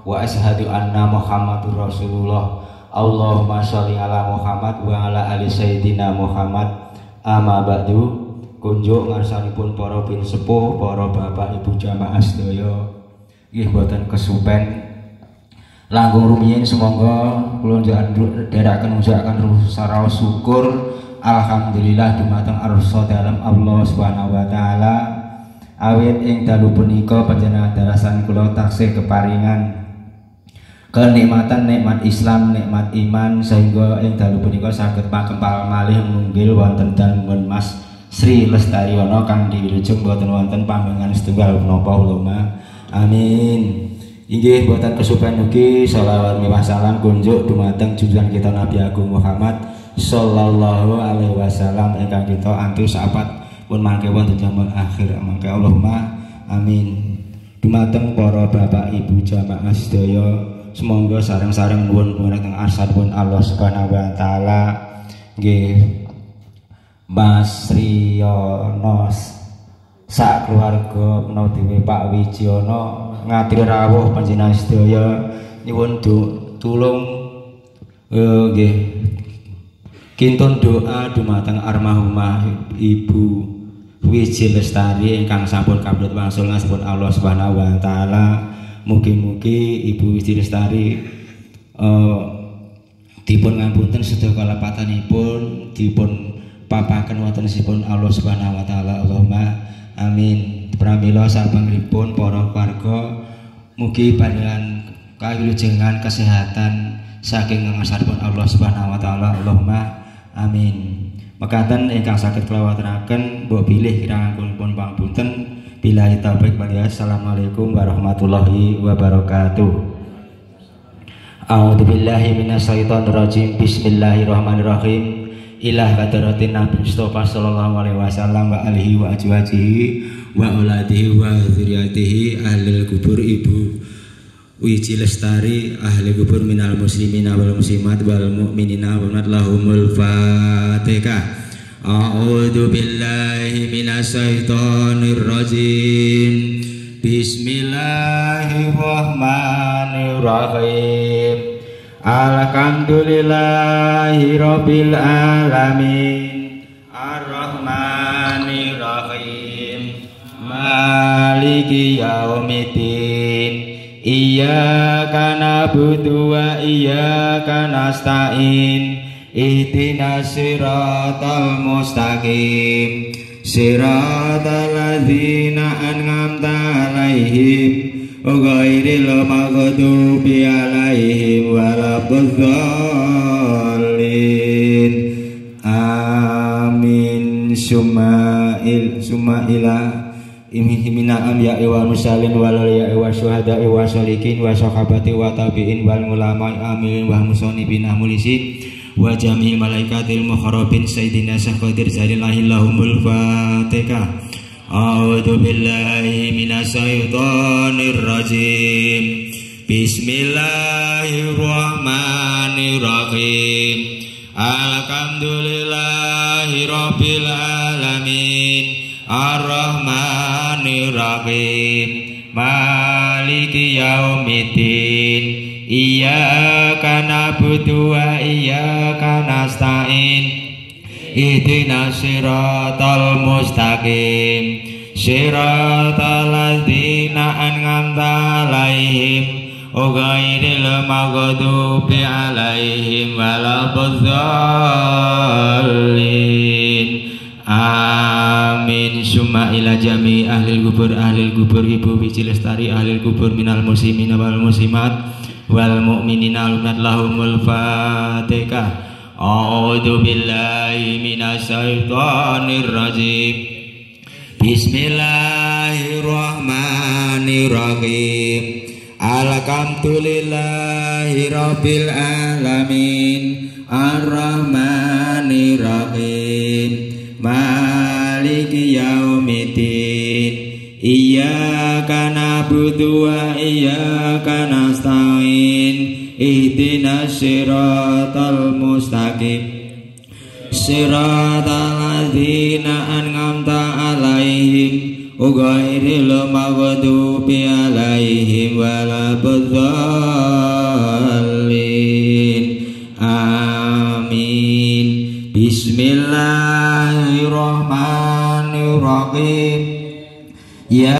wa asyhadu anna Muhammadur Rasulullah. Allahumma sholli ala Muhammad wa ala ali sayyidina Muhammad. Amma ba'du. Kunjuk ngarsanipun para bin sepuh, para bapak ibu jamaah sedaya nggih boten kesupen langkung rumiyin semangga kula ndherekaken ngucapken sarana syukur alhamdulillah dumateng arsa dalem Allah Subhanahu wa taala. Awit ing dalu punika panjenengan darasan kula taksih keparingan kenikmatan nikmat Islam, nikmat iman sehingga ing dalu punika saged pakempal malih ngunggil wonten dalem Mas Sri Lestari Wono kang diwilujeng boten wonten pambengan setunggal punapa ulama. Amin. Inggih boten kesupen ugi shalawat miwah salam kunjuk dumateng junjungan kita Nabi Agung Muhammad sallallahu alaihi wasallam ingkang kita antus sahabat pun mangke wonten jaman akhir mangke Allahumma amin. Dumateng para bapak ibu jamaah sedaya semoga sareng-sareng nuwun dhumateng asmanipun Allah Subhanahu wa taala. Nggih Mas Riyono sak keluarga menawi dhewe Pak Wijono ngaturi rawuh panjenengan sedaya nyuwun tulung nggih kintun doa dumateng almarhumah Ibu Wiji Lestari ingkang sampun kabudut wangsul ngasipun Allah Subhanahu wa taala. Mugi-mugi Ibu Wiji Lestari dipun ngapunten sedaya kalepatanipun dipun papaken wontenipun Allah Subhanahu wa taala. Allahumma amin. Pramila sabangripun para warga mugi panjenengan kawilujengan kesehatan saking ngarsanipun Allah Subhanahu wa taala. Allahumma amin. Mekaten ingkang saged kula waturaken mbok bilih kiranganipun pangapunten. Billahi taufik wal hidayah. Assalamualaikum warahmatullahi wabarakatuh. A'udzubillahi minasyaitonir rajim. Bismillahirrahmanirrahim. Ilah kadaratin Nabi Mustafa sallallahu alaihi wasallam wa alihi wa azwajihi wa auladihi wa dzurriyyatihi ahlul kubur Ibu Wiji Lestari ahli kubur minal muslimina wal muslimat wal mu'minina wa lahumul fatihah. A'udzu billahi minasyaitonir rajim. Bismillahirrahmanirrahim. Alhamdulillahi rabbil alamin arrahmanir rahim maliki yaumiddin iyyaka na'budu wa iyyaka nasta'in ihdinas siratal mustaqim siratal ladzina an'amta 'alaihim ghairil maghdubi 'alaihim waladdallin. Amin. Summa ila imhimina amya'i wal musallin wal ya'i wa syuhada'i wa sholikin wa sahabati wa tabi'in wal ulama'i amin wa musannifina mulisin wa jami'il malaikatil muqarrabin sayyidina syahqadir zalillahillahumul fatihah. A'udzu billahi minasyaitonir rajim. Bismillahirrahmanirrahim. Alhamdulillahi rabbil alamin arrahmanir rahim maliki yaumiddin iyyaka na'budu wa iyyaka nasta'in ihdinas siratal mustaqim siratal ladzina an'amta 'alaihim ghairil maghdubi 'alaihim waladdallin. Amin. Summa ila jami ahlil kubur Ibu Wiji Lestari ahlil kubur minal muslimina wal muslimat wal mu'minina lahumul fatihah. A'udzu billahi minasyaitonir rajim. Bismillahirrahmanirrahim. Alhamdulillahi rabbil alamin arrahmanir rahim maliki yaumiddin iyyaka na'budu wa iyyaka nasta'in ihdinas siratal mustaqim siratal ladzina an'amta 'alaihim ghairil maghdubi alaihim waladdallin. Amin. Bismillahirrahmanirrahim. Ya